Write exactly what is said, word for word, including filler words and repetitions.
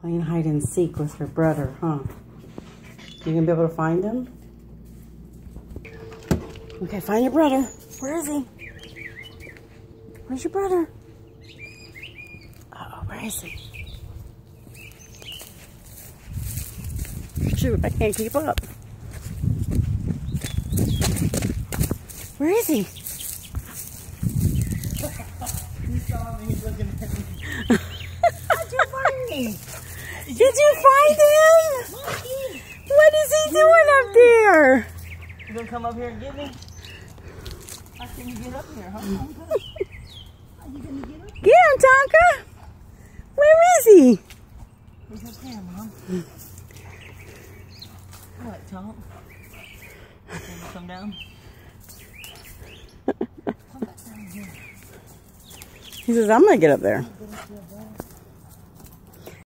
Playing hide and seek with her brother, huh? You gonna be able to find him? Okay, find your brother. Where is he? Where's your brother? Uh-oh, where is he? Shoot, I can't keep up. Where is he? He saw me, he's looking at me. How'd you find me? Did you find him? Monkey. What is he doing up there? You gonna come up here and get me? How can you get up here, huh? How you gonna get up here? Get him, Tonka. Where is he? He's up there, Mom. What, Tom? Can you come down? Come back down here. He says, I'm gonna get up there. Get up there.